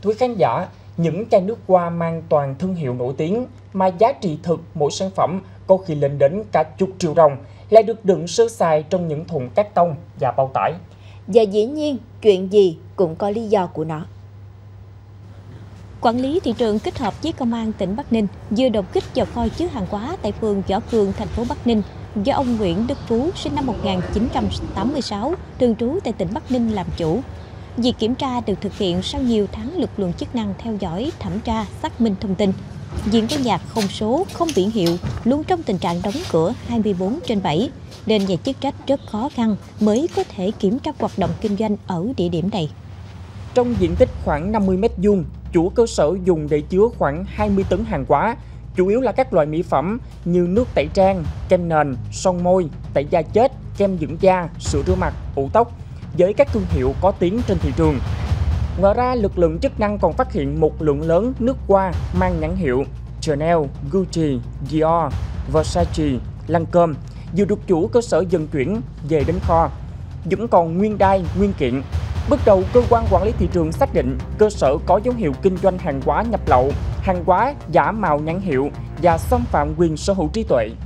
Thưa khán giả, những chai nước hoa mang toàn thương hiệu nổi tiếng mà giá trị thực mỗi sản phẩm có khi lên đến cả chục triệu đồng lại được đựng sơ sài trong những thùng cát tông và bao tải. Và dĩ nhiên, chuyện gì cũng có lý do của nó. Quản lý thị trường kết hợp với Công an tỉnh Bắc Ninh vừa đột kích vào kho chứa hàng hóa tại phường Võ Cường, thành phố Bắc Ninh do ông Nguyễn Đức Phú, sinh năm 1986, thường trú tại tỉnh Bắc Ninh làm chủ. Việc kiểm tra được thực hiện sau nhiều tháng lực lượng chức năng theo dõi, thẩm tra, xác minh thông tin. Diện có nhạc không số, không biển hiệu, luôn trong tình trạng đóng cửa 24/7, nên nhà chức trách rất khó khăn mới có thể kiểm tra hoạt động kinh doanh ở địa điểm này. Trong diện tích khoảng 50 m², chủ cơ sở dùng để chứa khoảng 20 tấn hàng hóa, chủ yếu là các loại mỹ phẩm như nước tẩy trang, kem nền, son môi, tẩy da chết, kem dưỡng da, sữa rửa mặt, ủ tóc với các thương hiệu có tiếng trên thị trường. Ngoài ra, lực lượng chức năng còn phát hiện một lượng lớn nước hoa mang nhãn hiệu Chanel, Gucci, Dior, Versace, Lancôme vừa được chủ cơ sở vận chuyển về đến kho, vẫn còn nguyên đai, nguyên kiện. Bước đầu, cơ quan quản lý thị trường xác định cơ sở có dấu hiệu kinh doanh hàng hóa nhập lậu, hàng hóa giả mạo nhãn hiệu và xâm phạm quyền sở hữu trí tuệ.